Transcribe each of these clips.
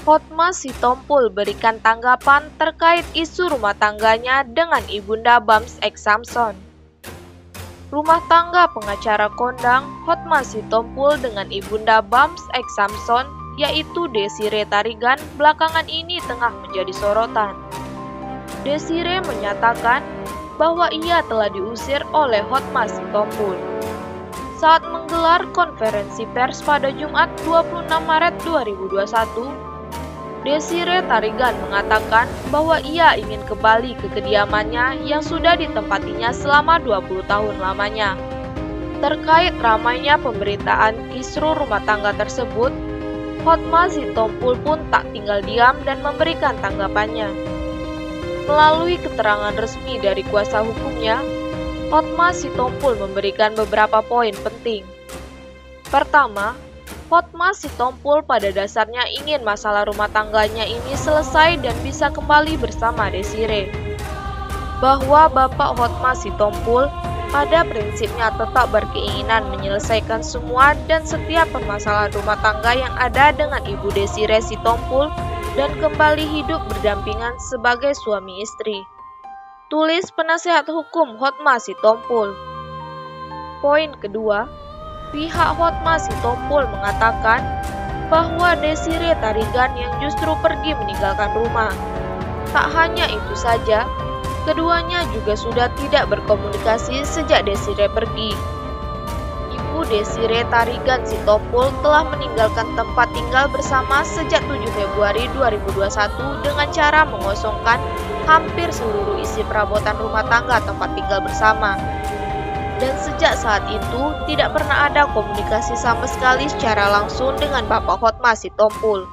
Hotma Sitompul berikan tanggapan terkait isu rumah tangganya dengan Ibunda Bams X Samson. Rumah tangga pengacara kondang Hotma Sitompul dengan Ibunda Bams X Samson, yaitu Desiree Tarigan, belakangan ini tengah menjadi sorotan. Desiree menyatakan bahwa ia telah diusir oleh Hotma Sitompul. Saat menggelar konferensi pers pada Jumat 26 Maret 2021, Desiree Tarigan mengatakan bahwa ia ingin kembali ke kediamannya yang sudah ditempatinya selama 20 tahun lamanya. Terkait ramainya pemberitaan kisruh rumah tangga tersebut, Hotma Sitompul pun tak tinggal diam dan memberikan tanggapannya. Melalui keterangan resmi dari kuasa hukumnya, Hotma Sitompul memberikan beberapa poin penting. Pertama, Hotma Sitompul pada dasarnya ingin masalah rumah tangganya ini selesai dan bisa kembali bersama Desiree. Bahwa Bapak Hotma Sitompul pada prinsipnya tetap berkeinginan menyelesaikan semua dan setiap permasalahan rumah tangga yang ada dengan Ibu Desiree Sitompul dan kembali hidup berdampingan sebagai suami istri. Tulis penasihat hukum Hotma Sitompul. Poin kedua, pihak Hotma Sitompul mengatakan bahwa Desiree Tarigan yang justru pergi meninggalkan rumah. Tak hanya itu saja, keduanya juga sudah tidak berkomunikasi sejak Desiree pergi. Ibu Desiree Tarigan Sitompul telah meninggalkan tempat tinggal bersama sejak 7 Februari 2021 dengan cara mengosongkan hampir seluruh isi perabotan rumah tangga tempat tinggal bersama. Dan sejak saat itu tidak pernah ada komunikasi sama sekali secara langsung dengan Bapak Hotma Sitompul.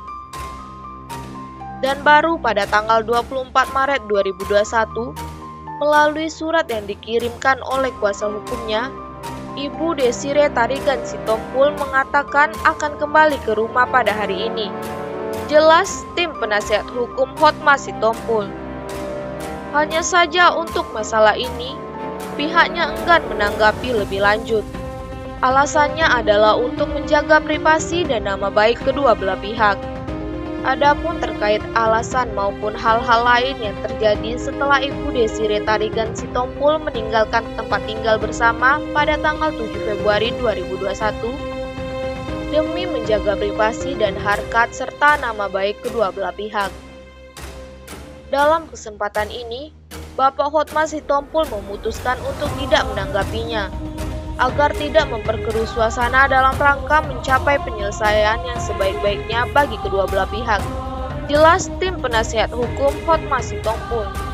Dan baru pada tanggal 24 Maret 2021, melalui surat yang dikirimkan oleh kuasa hukumnya, Ibu Desiree Tarigan Sitompul mengatakan akan kembali ke rumah pada hari ini. Jelas tim penasihat hukum Hotma Sitompul. Hanya saja untuk masalah ini, pihaknya enggan menanggapi lebih lanjut. Alasannya adalah untuk menjaga privasi dan nama baik kedua belah pihak. Adapun terkait alasan maupun hal-hal lain yang terjadi setelah Ibu Desiree Tarigan Sitompul meninggalkan tempat tinggal bersama pada tanggal 7 Februari 2021, demi menjaga privasi dan harkat serta nama baik kedua belah pihak. Dalam kesempatan ini, Bapak Hotma Sitompul memutuskan untuk tidak menanggapinya, agar tidak memperkeruh suasana dalam rangka mencapai penyelesaian yang sebaik-baiknya bagi kedua belah pihak. Jelas tim penasihat hukum Hotma Sitompul.